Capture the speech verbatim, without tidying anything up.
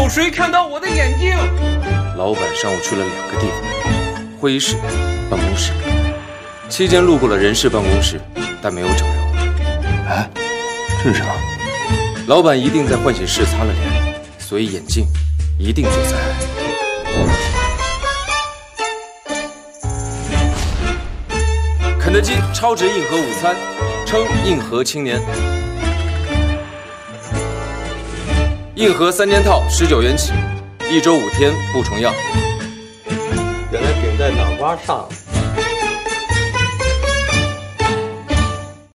有谁看到我的眼睛？ 老板上午去了两个地方，会议室、办公室，期间路过了人事办公室，但没有整容。 哎，这是什么？ 老板一定在换洗室擦了脸，所以眼镜一定就在。肯德基超值硬核午餐，称硬核青年。硬核三件套十九元起，一周五天不重样。 原来顶在脑瓜上。